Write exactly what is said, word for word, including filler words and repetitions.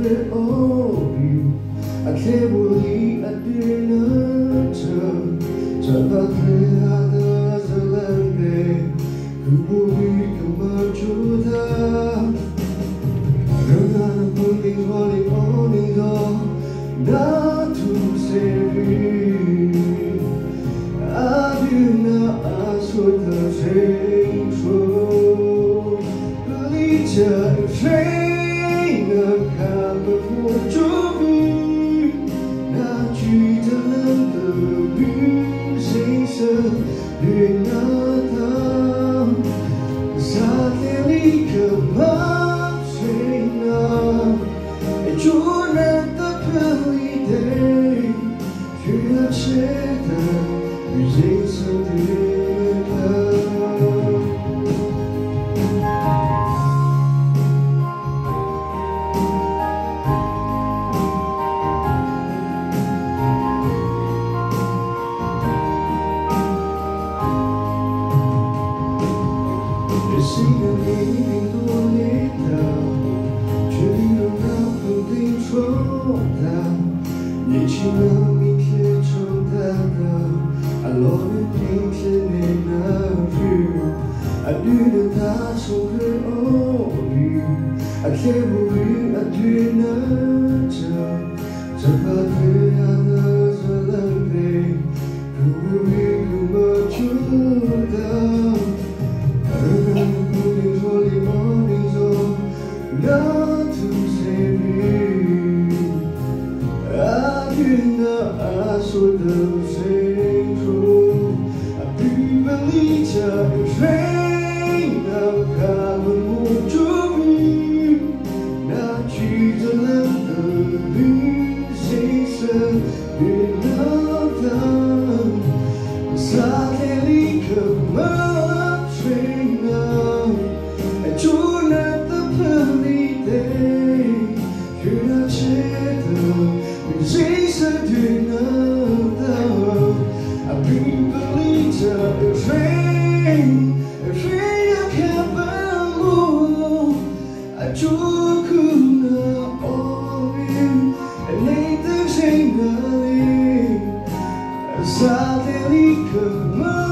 sombre obi Atlebuli adina cha Chabate hada zalande Kububi kamachuda Rangana pundi holi onigo Natu sevi Adina asuta sentro Licha Traina kama mujubi Na juita landa bisisa Dinata Sateli kebab sena Juna tapelide Juna ceta Bisisa dinata Siga living bonita Giro na pundi tronda Nici na mi che tronda Allora mi che ne na vu Aduna ta sobre ori Atleburi aduna cha Zapate ada zalande Kuburi kumachuda Not to save me Adina asuda sentro Apimelita Traina kama mujubi Na cita landa bisisa Dinata Sateli kama traina Juna Juna ceta Bisisa dinata Apimelita Train Traina kabamu Ajukuna orin Nathan Zainali Sateli kama